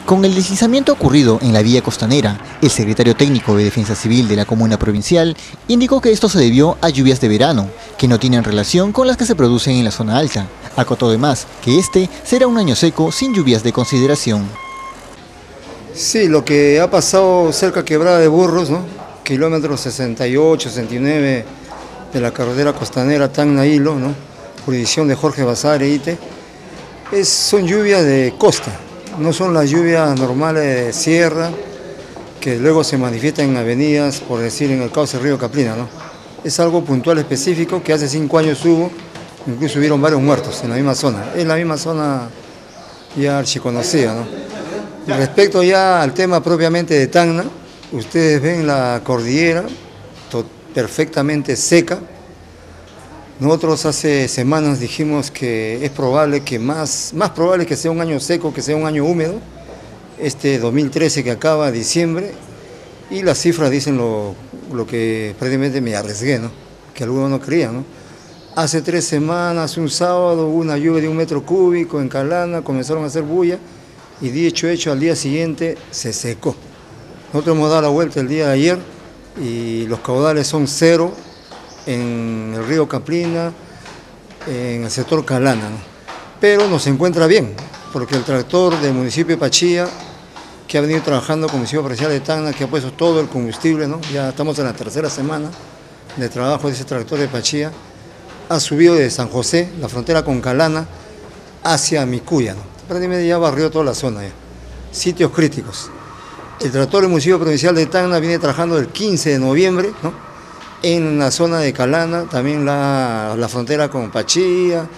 Con el deslizamiento ocurrido en la vía costanera, el secretario técnico de Defensa Civil de la Comuna Provincial indicó que esto se debió a lluvias de verano, que no tienen relación con las que se producen en la zona alta. Acotó además que este será un año seco sin lluvias de consideración. Sí, lo que ha pasado cerca de Quebrada de Burros, ¿no? Kilómetros 68, 69 de la carretera costanera Tacna-Hilo, ¿no? Jurisdicción de Jorge Basadre, Ite, son lluvias de costa. No son las lluvias normales de sierra, que luego se manifiestan en avenidas, por decir, en el cauce del río Caplina, ¿no? Es algo puntual específico que hace 5 años hubo, incluso hubieron varios muertos en la misma zona. Es la misma zona ya archiconocida, ¿no? Respecto ya al tema propiamente de Tacna, ustedes ven la cordillera perfectamente seca. Nosotros hace semanas dijimos que es probable que más probable que sea un año seco, que sea un año húmedo, este 2013 que acaba, diciembre, y las cifras dicen lo que prácticamente me arriesgué, ¿no? Que algunos no creían, ¿no? Hace 3 semanas, un sábado, hubo una lluvia de 1 metro cúbico en Calana, comenzaron a hacer bulla, y dicho hecho, al día siguiente se secó. Nosotros hemos dado la vuelta el día de ayer, y los caudales son 0, en el río Caplina, en el sector Calana, ¿no? Pero nos encuentra bien, porque el tractor del municipio de Pachía, que ha venido trabajando con el municipio provincial de Tacna, que ha puesto todo el combustible, ¿no? Ya estamos en la 3ª semana de trabajo de ese tractor de Pachía, ha subido de San José, la frontera con Calana, hacia Micuya, ¿no? Prácticamente ya barrió toda la zona, ya. Sitios críticos. El tractor del municipio provincial de Tacna viene trabajando el 15 de noviembre, ¿no? En la zona de Calana, también la frontera con Pachía,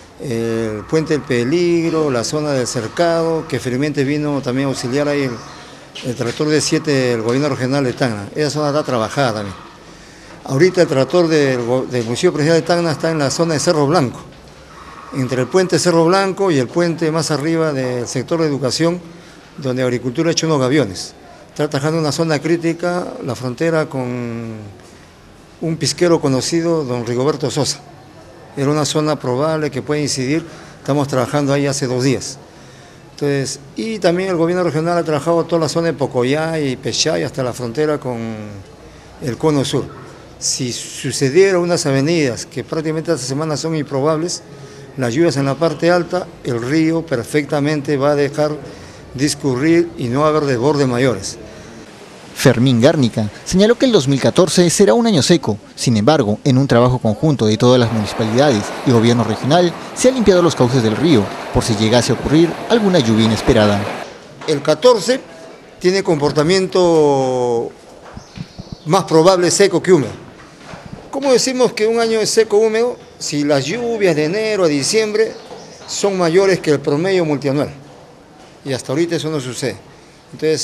el Puente del Peligro, la zona del Cercado, que felizmente vino también a auxiliar ahí el tractor de 7 del gobierno regional de Tacna. Esa zona está trabajada también. Ahorita el tractor del municipio provincial de Tacna está en la zona de Cerro Blanco, entre el puente Cerro Blanco y el puente más arriba del sector de educación, donde agricultura ha hecho unos gaviones. Está trabajando en una zona crítica, la frontera con un pisquero conocido, don Rigoberto Sosa. Era una zona probable que puede incidir, estamos trabajando ahí hace 2 días. Entonces, y también el gobierno regional ha trabajado toda la zona de Pocoyá y Pechay hasta la frontera con el Cono Sur. Si sucediera unas avenidas que prácticamente esta semana son improbables, las lluvias en la parte alta, el río perfectamente va a dejar discurrir y no va a haber desbordes mayores. Fermín Gárnica señaló que el 2014 será un año seco. Sin embargo, en un trabajo conjunto de todas las municipalidades y gobierno regional, se han limpiado los cauces del río, por si llegase a ocurrir alguna lluvia inesperada. El 14 tiene comportamiento más probable seco que húmedo. ¿Cómo decimos que un año es seco húmedo? Si las lluvias de enero a diciembre son mayores que el promedio multianual. Y hasta ahorita eso no sucede. Entonces,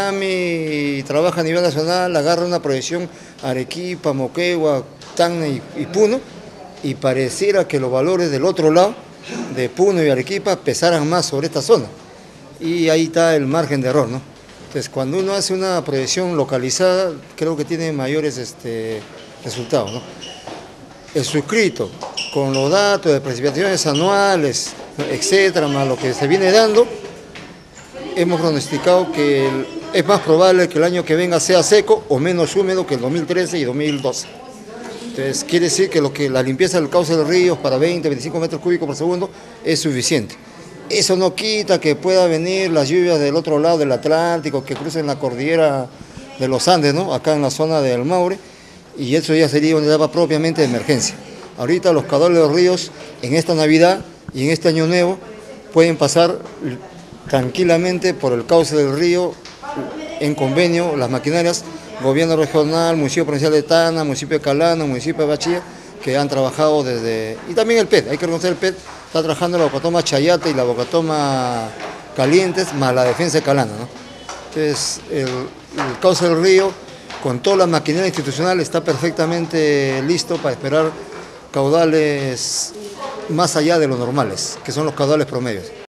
Senami trabaja a nivel nacional, agarra una proyección Arequipa, Moquegua, Tacna y Puno, y pareciera que los valores del otro lado, de Puno y Arequipa, pesaran más sobre esta zona. Y ahí está el margen de error, ¿no? Entonces, cuando uno hace una proyección localizada, creo que tiene mayores resultados, ¿no? El suscrito, con los datos de precipitaciones anuales, etcétera, más lo que se viene dando, hemos pronosticado que es más probable que el año que venga sea seco o menos húmedo que el 2013 y 2012. Entonces, quiere decir que la limpieza del cauce de los ríos para 20, 25 metros cúbicos por segundo es suficiente. Eso no quita que pueda venir las lluvias del otro lado del Atlántico, que crucen la cordillera de los Andes, ¿no? Acá en la zona del Maule, y eso ya sería una etapa propiamente de emergencia. Ahorita los caudales de los ríos en esta Navidad y en este Año Nuevo pueden pasar tranquilamente por el cauce del río en convenio, las maquinarias, gobierno regional, municipio provincial de Tacna, municipio de Calana, municipio de Pachía, que han trabajado desde... Y también el PET, hay que reconocer el PET, está trabajando la Bocatoma Chayate y la Bocatoma Calientes, más la defensa de Calana, ¿no? Entonces, el cauce del río, con toda la maquinaria institucional, está perfectamente listo para esperar caudales más allá de los normales, que son los caudales promedios.